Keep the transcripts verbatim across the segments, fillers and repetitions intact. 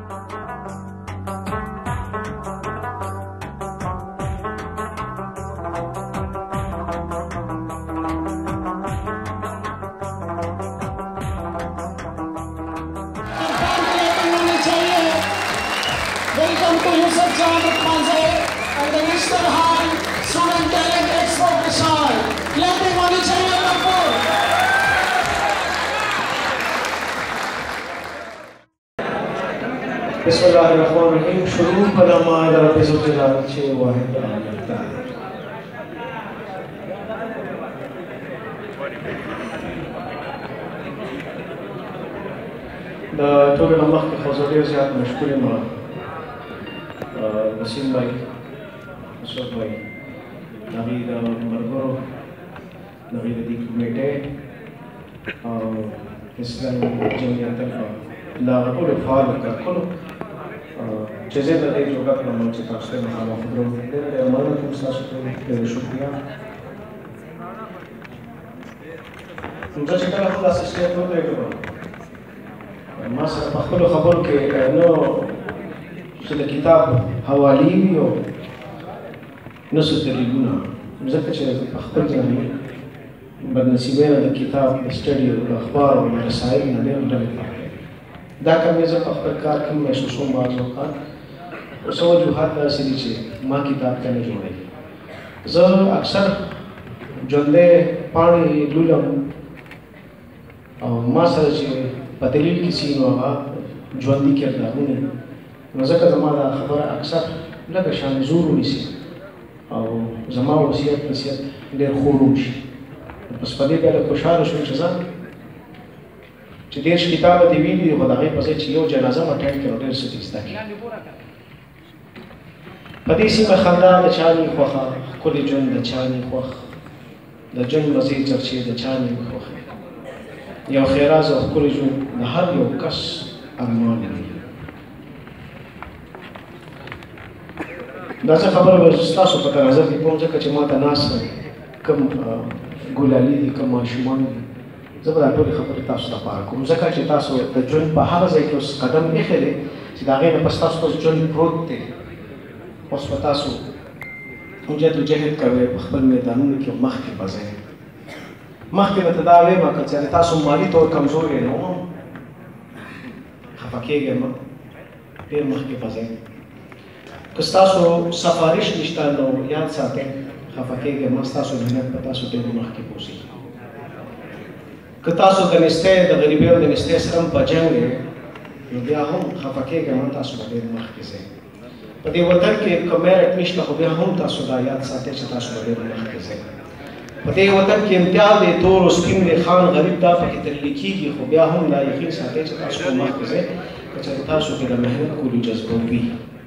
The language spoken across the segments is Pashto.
Welcome to Yousaf Jan Utmanzai and the National Hall Student Talent Expo Vishal. Clapping होनी चाहिए आपको. बिस्मिल्लाहिर्रहमानिर्रहीम. शुरू पनामा रब ज़ुल्जलाल छे वाहिद आलता. दा टोल नमक के खजूरियों से आप मशकूर माँ वसीम भाई, अशरफ भाई, नवीद मरगरो, नवीद दी कमेटे, इस्लाम जमीयत का लाखों फाल का कुल चीज़ें तो देख चुका अपना मंच ताकि मैं हम खुदरों ने अमानत तुम साथ शुक्रिया शुक्रिया तुमसे चिकना खुदा सिस्टम तो देखो मास्टर पख्तलो खबर के नो شل کتاب حوالی و نص دلیلونه ځکه چې خپل ځاني بدنصیبانه د کتاب سټډي او اخبار او رسایل نه ډېر ډېر دا کوم زه په خپل کار کې محسوسوم بعض اوقات اوس وجوهات داسې دي چې ما کتاب ته نه جوړوي زه اکثر ژوندی پاڼې لولم او ما سره چې په دلیل کې سي نو هغه ژوندي کردارونه نو ځکه زما دا خبره اکثر لږه شان زور ونیسي او زما وصیت نصیحت ډېر خوږ وشي بس په دې بیا لږ خوشحاله شوم چې زه چې دېرش کتابه دې ویلي دي خو د هغې په ځای چې یو جنازه م اټینډ کړم ډېر څه دې زده کړي په دې سیمه خندا د چا نی خوښه ښکلې ژوند د چا نی خوښ د ژوند مزې چرچې د چا نی خوښې یو خیراز او ښکلی ژوند د هر یو کس ارمان وي دا څه خبره به ستاسو په نظر کې کوم ځکه چې ما ته ناست کوم ګلالي دي کوم ماشومان دي زه به دا ټولې خبرې تاسو لپاره کوم ځکه چې تاسو د ژوند په هغه ځای کې اوس قدم ایښی دی چې د هغې نه پس تاسو ته ژوند پروت دی اوس به تاسو جد و جهد کوئ په خپل میدانونو کې مخکې به ځئ مخکې به ته دا وایم که چېرې تاسو مالي طور کمزوري نه وم خفه کېږئ مه ډېر مخکې به ځئ که ستاسو سفارش نشته نو یاد ساتئ خفه کېږئ مه ستاسو محنت به تاسو ډېر مخکې بوځي که تاسو د نستۍ د غریبۍ او د نستۍ سره هم په جنګ یې نو بیا هم خفه کېږئ مه تاسو به ډېر مخکې ځئ په دې وطن کې که میرټ نشته خو بیا هم تاسو دا یاد ساتئ چې تاسو به ډېر مخکې ځئ په دې وطن کې امتیاز دی تور او سپین دی خان غریب دا پکې تللی کېږي خو بیا هم دا یقین ساتئ چې تاسو به مخکې ځئ که چېرې تاسو کې د محنت کولو جذبه وي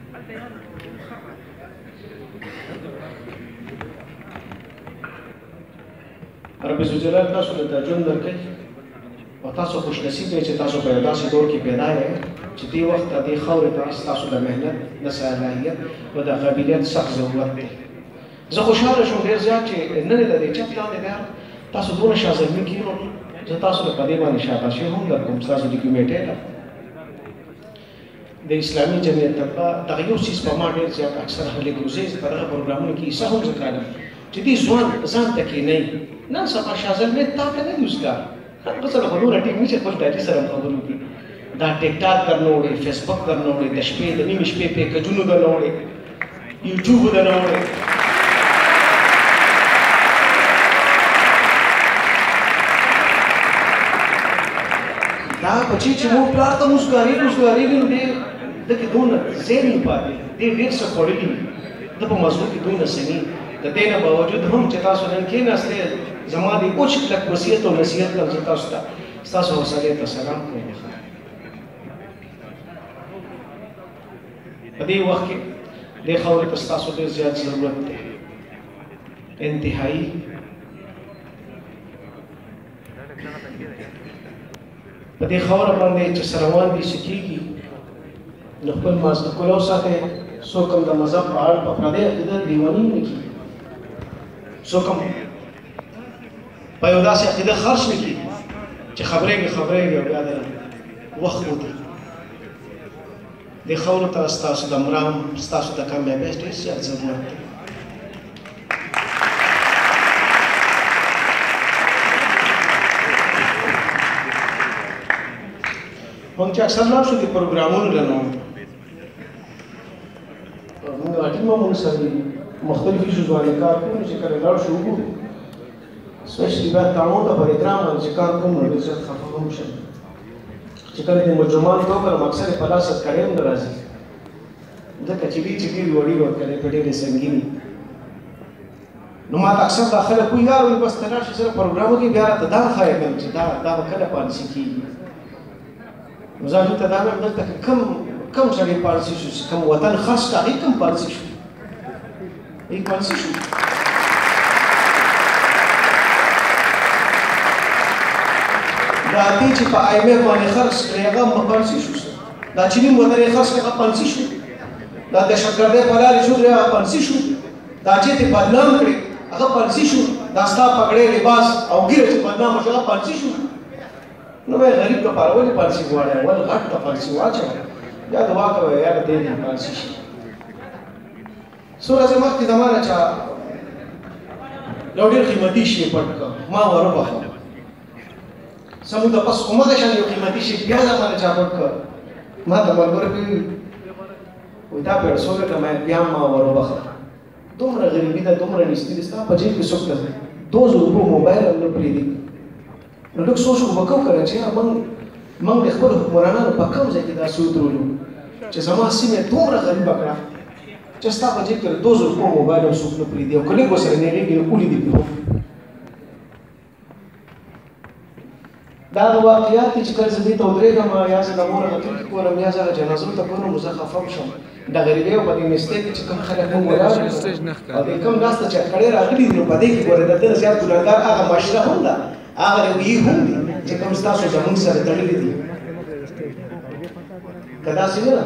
رب ذوالجلال تاسو له دا ژوند درکوي او تاسو خوش نصیب دی چې تاسو په یو داسې دور کې پیدا یې چې دې وخت ته دې خاورې ته ستاسو د محنت د صلاحیت او د قابلیت سخت ضرورت دی زه خوشحاله شوم ډېر زیات چې نن یې د دې چپ لاندې بیا تاسو دونه شازلمي کېنو زه تاسو له په دې باندې شاباشي هم درکوم ستاسو د کمیټې ته د اسلامي جمعیت طبقه دغه یو څیز په ما ډېر زیات اکثر خلک روزي په دغه پروګرامونو کې کیسه هم زه کاږم چې دې ځوان ځان ته کښېنئ نن سبا شازلمي تا ته نه دي اوسګار هغه سره خو نوره ټیک نشي خپل ډاډي سره هم خبرې وکړي دا ټیک ټاک درنه وړي فیسبوک درنه وړي د شپې د نیمې شپې پیکجونو درنه وړي یوټیوب درنه وړي دا بچي چې مور پلار ته موسکارېږي موسکارېږي نو ډېر دغې دونه ذهن یې پاتې دی ډېر څه خوړلي ده په مزغو کې دونه سني د دې نه باوجود هم چې تاسو نن کېناستئ زما د اوچ کلک وصیت او نصیحت لږ زه تاسو ته ستاسو حوصلې ته سلام کوم په دې وخت کې دې خاورې ته ستاسو ډېر زیات ضرورت دی انتهایي په دې خاوره باندې چې څه روان دي څه کېږي نو خپل مازدیګر وساتئ څوک هم د مذهب په اړه په پردۍ عقیده لیوني نه کېږي څوک هم په یو داسې عقیده خرڅ نه کېږي چې خبرېږي خبرېږي او بیا د وخت وتي د خاورو ته ستاسو د مرام ستاسو د کامیابۍ ډېر زیات ضرورت دی. موږ چې اکثر لاړ شو د پروګرامونو له نوم موږ ټیم موږ سره مختلف ایشوز باندې کار کوو چې کله لاړ شو وګورو سپیشلی بیا تعامل د پروګرام باندې چې کار کوم نو ډېر زیات خفه هم شم چې کله د مجرمانو پروګرام اکثر په لاس کړی هم نه راځي ځکه چې ډېر چې ډېر لوړي ورکړی په ډېرې سنګیني نو ما ته اکثر دا خلک وایي یار وایي بس ته لاړ شې سره پروګرامو کې بیا راته دا ښایي کوم چې دا دا به کله پالیسي کېږي نو زه هلته دا وایم دلته کم کم سړی پالیسي شو چې کوم وطن خاص کا هغې کم پالیسي شو هغې پالیسي شو دا دی چې په آی ایم ایف باندې خرڅ کړی هغه پالیسي شو دا چې نیم وطن یې خرڅ کړی هغه پالیسي شو دا دهشتګردۍ په لارې شو هغه پالیسي شو دا چې ته بدنام کړې هغه پالیسي شو دا ستا پګړۍ لباس او ګیره چې بدنامه شو هغه پالیسي شو نو وای غریب لپاره ولې پالیسي غواړی ول غټ ته پالیسي واچوه یا دعا کوه یاره دې نه پالیسي شي څو ورځې مخکې زما نه چا یو ډېر قیمتي شی پټ کړ ما وروبخه زموږ د پس همغه شان یو قیمتي شی بیا زما نه چا پټ کړ ما ته ملګري کوي وایي دا پیرسونه که ما بیا ما وروبخه دومره غریبي ده دومره نیستي ده ستا په جیب کې څوک نه دو زره روپو موبایل هم نه پرېږدي نو لږ سوچ خو به کوو که نه چې موږ موږ د خپلو حکمرانانو په کوم ځای کې داسې ودرولو چې زما سیمه دومره غریبه کړه چې ستا په جیب کې د دو زره روپو موبایل هم څوک نه پرېږدي او که لږ ورسره نیغېږي نو ولیدي پرې دا د واقعیات دي چې کله زه دې ته ودرېږم یا زه د مور هغه ټولګي کولم یا زه هغه جنازو ته کولم نو زه خفه هم شم د غریبۍ او په دې مستۍ کې چې کوم خلک هم ولاړ او د کوم ناس ته چې کړۍ راغلي دي نو په دې کې ګوره د ده نه زیات ګناهګار هغه معاشره هم ده هغه رویې هم دي چې کوم ستاسو زموږ سره تړلي دي که داسې نه ده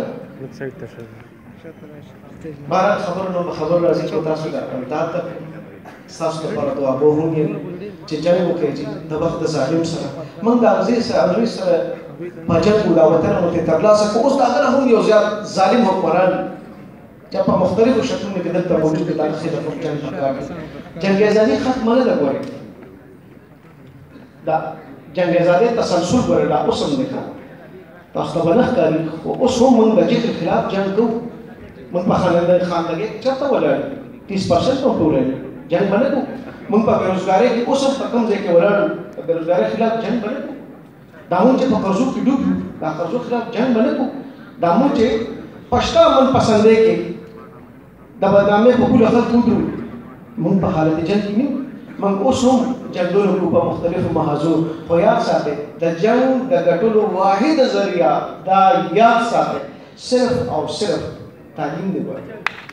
بهرحال خبرو نه به خبر راځي چې تاسو دا ته ستاسو لپاره دعاګو هم یم چې جنګ وکړئ چې د وخت د ظالم سره موږ د هغې سره هغوی سره په جنګ و دا وطن مو ترې ترلاسه کړو اوس د هغه نه هم یو زیات ظالم حکمران چې په مختلفو شکلونو کې دلته موجود دي د هغه خلاف جنګ پکار دی جنګ ازادي ختمه نه ده ګورئ دا جنګ ازادي تسلسل ګورئ دا اوس هم دی تاسو ته به نه ښکاري خو اوس هم موږ د جګړې خلاف جنګ کوو موږ په خاندګۍ چېرته ولاړ یو تیس پرسنټ هم ټولی جنګ به نه کوو موږ په بېروزګارۍ کې اوس هم په کوم ځای کې ولاړ یو د بېروزګارۍ خلاف جنګ به نه کوو دا موږ چې په قرضو کې ډوب یو دا قرضو خلاف جنګ به نه کوو دا موږ چې په شته منپسندۍ کې د بدنامۍ په پوله خلک ودرو موږ په حالت جنګ کې نه یو موږ اوس هم جنګونه کوو په مختلفو محاذو خو یاد ساتئ د جنګ د ګټلو واحد ذریعه دا یاد ساتئ صرف او صرف تعلیم دی ګورئ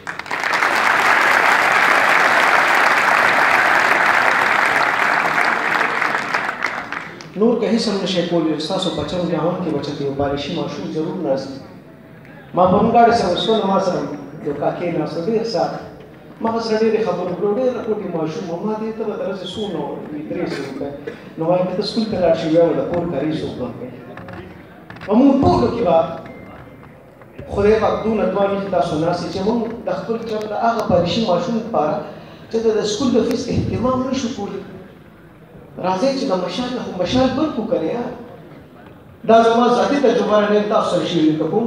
نور که هیڅ هم نشئ کولی ستاسو بچه هم ګاونډ کې بچه یو بارشي ماشوم ضرور ناست ما پرون ګاډۍ سره شوله ما سره یو کاکې ناسته ډېر ساعت ما سره ډېرې خبرې وکړو ډېره کوټې ماشوم و ما دې ته به درځې څونه وي درې سوه روپۍ نو وایم که ته سکول ته لاړ شې بیا به د کور کاري څوک ورکوي په موږ ټولو کې به خدای پاک دونه دعا وکړي تاسو ناست چې موږ د خپل چپ د هغه بارشي ماشوم لپاره چې د سکول د فیس اهتمام نه شو کولی راځئ چې د مشال نه خو مشال بل کړو که نه یار دا زما ذاتي تجربه نه تاسو سره شریکه کوم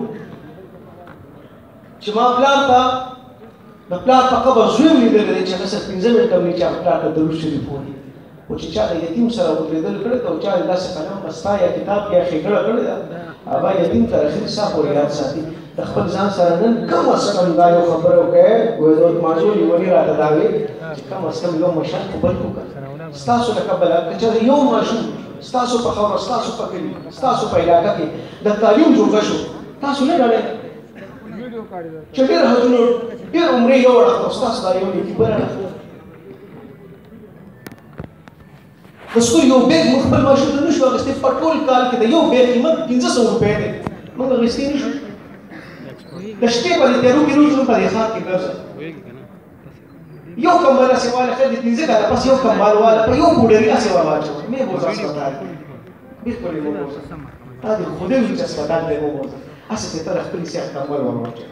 چې ما پلار ته د پلار په قبر زوی م لیدلی دی چې هغه صرف پنځه منټه هم نه چې هغه پلار ته درود شریف ووایي خو چې چا د یتیم سره ودرېدل کړی ده او چا یې داسې قلم بستا یا کتاب یا ښېګړه کړې ده هغه یتیم تر اخر ساه پورې یاد ساتي د خپل ځان سره نن کم از کم دا یو خبره وکړئ وایي د مازو لیوني راته دا وایي چې کم از کم یو مشال خو بل وکړه ستاسو لکه بله که چېرې یو ماشوم ستاسو په خبره ستاسو په کلي ستاسو په علاقه کې د تعلیم جوګه شو تاسو نه ډارئ چې ډېر حدونه ډېر عمرې یو اړخ او ستاسو دا یو نیکي بل اړخ د سکول یو بیگ موږ خپل ماشوم ته نه شو اخیستی په ټول کال کې د یو بیگ قیمت پنځه سوه روپۍ دی موږ اخیستی نه شو د شپې په دې تیارو کې روز په دې ښار کې ګرځه یو کمبل هسې واله خیر د پنځه کاله پس یو کمبل واله په یو پوډري هسې ور واچوه مې بوځه اسپتال بلکل یې مه بوځه تا د خدای وي چې اسپتال دی مه بوځه هسې چې ته د خپلې صحت کمول ور واچوې.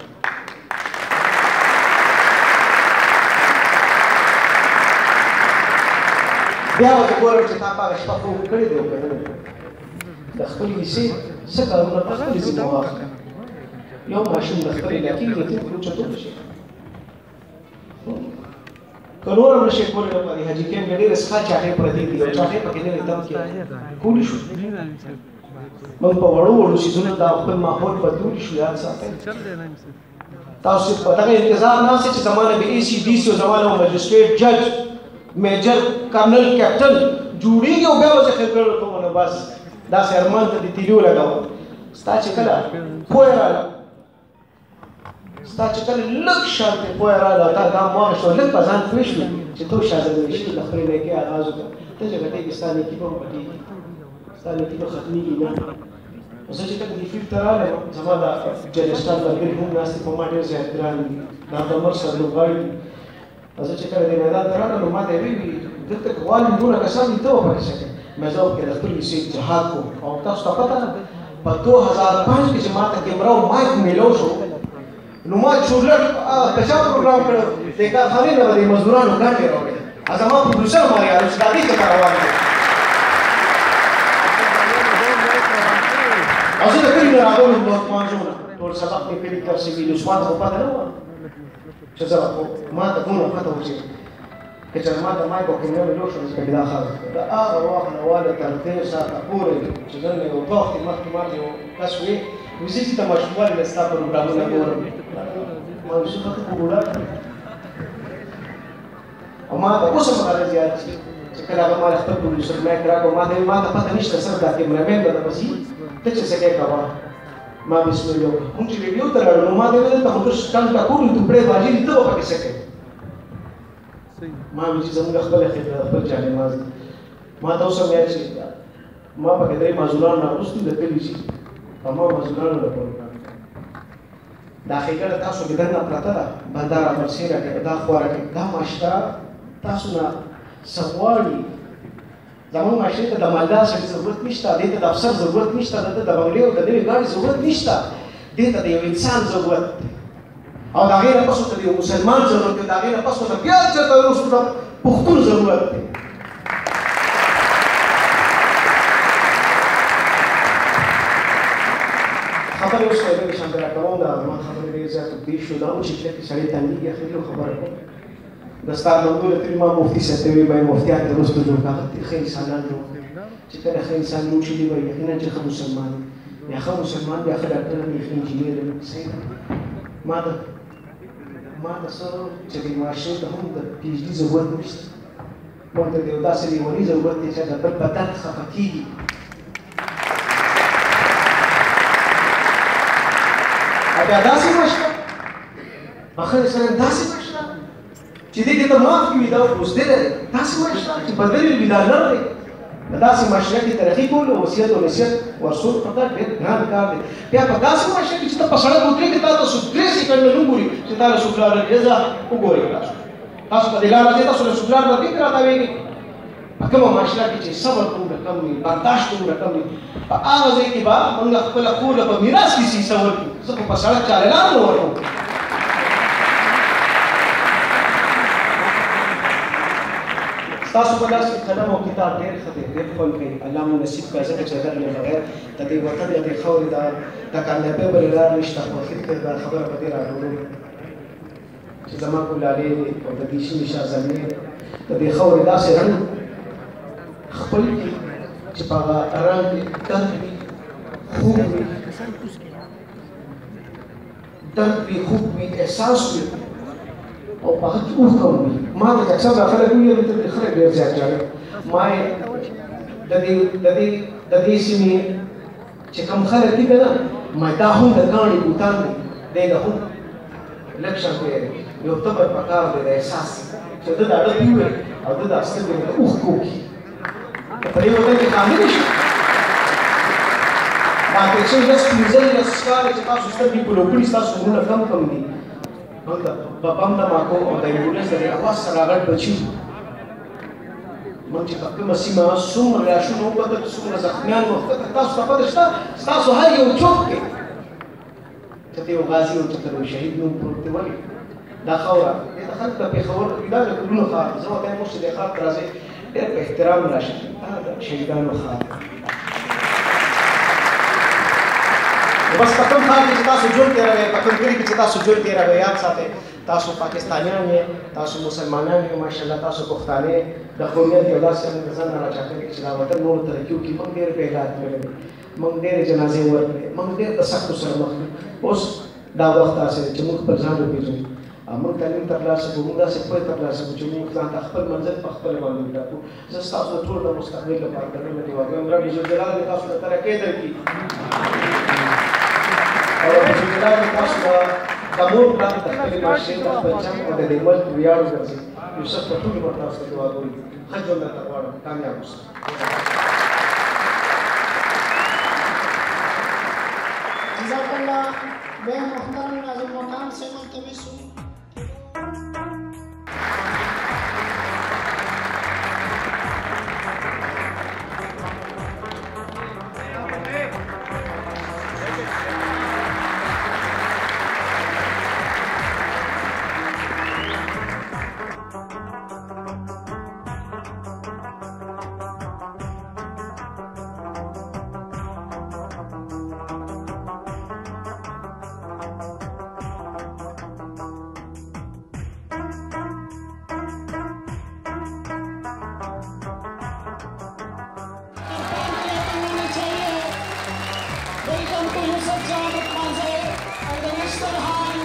بیا به زه ګورم چې تا په هغه شپه خوب کړی دی او که نه. د خپلې حصې څه کارونه په خپلې ذمه واخله. یو ماشوم د خپلې علاقې یتیم کړو چتور شي. که نور هم نشئ کولی نو په دې حاجي کیمپ کې ډېرې څښاک چاټۍ پرتې دي او چاټۍ پکې ډېرې دم کې کولی شو. موږ په وړو وړو څیزونو دا خپل ماحول بدلولی شو. یاد ساتئ تاسو په دغه انتظار ناست چې زما نه به ای سی ډي سي او زما نه مجسټریټ جج میجر کرنل کیپټن جوړېږي او بیا به زه خبرې کوم نو بس داسې ارمان ته دې تیلي ولګوم. ستا چې کله پوهه راغله ستا چې کله لږ شانتې پوهه راغله او تا ګام واخیست او لږ په ځان پوه شوې چې تو شازلمي شوي د خپلې نیکۍ آغاز وکړه ته چې غټېږي ستا نیکي به هم غټېږي ستا نیکي به ختمېږي نه. زه چې کله دې فیلډ ته راغلم زما دا جنرسټان ملګري هم ناست دي په ما ډېر زیات ګران دي دا د عمر سرلوبغاړي دي. زه چې کله دې میدان ته راغلم نو ما ته یې ویلي دلته که غواړم دونه کسان دي ته به پکې څه کوې. مې زه وکړې د خپل حصې جهاد کوم او تاسو ته پته ده په دو هزار پنځ کې چې ما ته کیمره او مایک میلاو شو نو ما چورلټ کچا پروګرام کړی د کارخانې نه به د مزدورانو ګټې راوړې. زما پروډوسر ما یاد چې دا دې ته روان دی او زه د کلي نه راغلم د ښوونځیو نه ټول سبق مې کلي درس یې ویلي عثمان ته خو پته نه وه چې زه ما ته دومره پته وه چې که چېرې ما ته مایک او کیمره مې جوړ شو نو پکې دا خبره د هغه وخت نه واله تر دې ساعته پورې چې نن مې یو دوه وختې مخکې ما ته یو کس ویې وایي زه چې ته ماشوموالې مې ستا پروګرامونه ګورم ما وایي یوسفه ته خو بوډا او ما ته اوس هم هغه زیات شي چې کله هغه ما له خپل پروډوسر مایک راکړ ما ته ویل ما ته پته نشته صرف دا کیمرامین به درپسې ته چې څه کوې کوه. ما بسم الله وکړه مونږ چې ویډیو ته لاړو نو ما ته ویل ته خو ته ټنګ ټکور یو ټوپړې باجېږي ته به پکې څه کوې. ما ویل چې زموږ خپله خبره خپل جانماز دی. ما ته اوس هم یاد چې ما پکې درې مزدوران راغوستي د کلي چې او ما مزدورانو له پروګرام دا ښېګړه تاسو کې دننه پرته ده بنده رابرسېره کوي دا خواره کوي دا معاشره تاسو نه څه غواړي. زموږ معاشرې ته د مالدار سړي ضرورت نشته دې ته د افسر ضرورت نشته دته د بنګلې او د نوې ګاډي ضرورت نشته دې ته د یو انسان ضرورت دی او د هغې نه پس ورته د یو مسلمان ضرورت دی د هغې نه پس ورته بیا چېرته وروسته د پښتون ضرورت دی. خبرې اوس په دغې شان راکوم دا زما خبرې ډېرې زیات اوږدې شو دا و چې کله کې سړی تنګېږي اخر یو خبره کوم د ستا ملګرو ته ما مفتي صاحب ته وایي باید مفتیان ته وروسته جوړ کړه هغه ښه انسانان جوړ کړي چې کله ښه انسان جوړ شي وایي یقینا چې ښه مسلمان یا ښه مسلمان بیا ښه ډاکټر وي ښه انجینر وي صحیح ده. ما ته ما ته څه چې دې معاشرې ته هم د پي ایچ ډي ضرورت نشته موږ ته د یو داسې لیوني ضرورت دی چې د بل په درد خفه کېږي. او بیا داسې مشره آخر سره داسې مشره چې دې کې ته معاف کړي دا اوږدې لري داسې مشره چې بدلې وي دا لر دی د داسې معاشره کې ترقي کول او وصیت او نصیحت ورسول خو دا ډېر ګران کار دی. بیا په داسې معاشره کې چې ته په سړک ودرېږې تا ته څوک درې سیکنډه نه ګوري چې تا له څوک لاره ځه وګورئ تاسو تاسو په دې لاره ځئ تاسو له څوک لاره ورځئ که راته ویږي په کومه معاشره کې چې صبر دومره کم وي برداشت دومره کم وي په هغه ځای کې به موږ خپله کور له په میراث کې حصه ورکړو. زه خو په سړک چا اعلان نه ورکوم. ستاسو په لاس کې قلم او کتاب ډېر ښه دی ډېر خوند کوي الله مو نصیب کړه ځکه چې هغه له بغیر د دې وطن یا دې خاورې دا د کامیابۍ بلې لار نشته. خو اخر کې دا خبره په دې راټولوم چې زما ګلالې دي او د دې سیمې شازلمې د دې خاورې داسې رنګ خپل کړي چې په هغه رنګ کې درد وي خوب وي درد وي خوب وي احساس وي او په هغه کې اوښکه وي. ما ته اکثر دا خلک وایي ته دې خلک ډېر زیات ژاړي. ما یې د دې د دې د دې سیمې چې کوم خلک دي که نه ما دا هم د کاڼي بوتان دي دی د هم لږ شان کوی یو تبر پکار دی د احساس چې ده دا ډک ووایي او ده دا سترګې ورته اوښکه وکړي په دې وطن کې کامل شي. دا تېر شوي لس پنځلس کاله چې تاسو سترګې پلو کړي ستاسو غرونه کم کم دي په بم دماکو او د ایمبولنس د اواز سره غټ بچي موږ چې په کومه سیمه څومره راشونه وکتل څومره زخمیان وو تاسو ته پته شته ستاسو هر یو چوک کې کته یو غازی او کته شهید نوم پروت دی ولې دا خاوره دا خلک د پېښور دا د ګلونو ښار زه ورته وایم چې د ښار ته راځئ ډېر په احترام راشئ دا د شهیدانو ښار بس په کوم ښار کې چې تاسو ژوند تېروئ په کوم کلي کې چې تاسو ژوند تېروئ یاد ساتئ تاسو پاکستانیان یې تاسو مسلمانان یې ماشاءالله تاسو پښتانه د قومیت یو داسې ځان نه راچاپېږي چې دا وطن نورو ترقیو کې موږ ډېر بیګات کړی موږ ډېرې جنازې ورکړې موږ ډېر د سختو سره مخ یو اوس دا وخت داسې دی چې موږ خپل ځان وپېژنو موږ تعلیم ترلاسه کړو موږ داسې پوهه ترلاسه کړو چې موږ ځان ته خپل منزل په خپله باندې وټاکو زه ستاسو د ټول د مستقبل لپاره د زړه نه دعا کوم رب ذوالجلال دې تاسو ته ترقۍ درکړي او رب ذوالجلال دې تاسو ته د مور پلار د خپلې معاشرې د خپل جنګ او د دې ملک ویاړ وګرځي یوسف په ټولو به تاسو ته دعا کوي ښه ژوند درته غواړم کامیاب اوسئ جزاک اللہ بے محترم ناظم مقام سے ملتمس ہوں Welcome to Yousaf Jan Utmanzai and the Mister High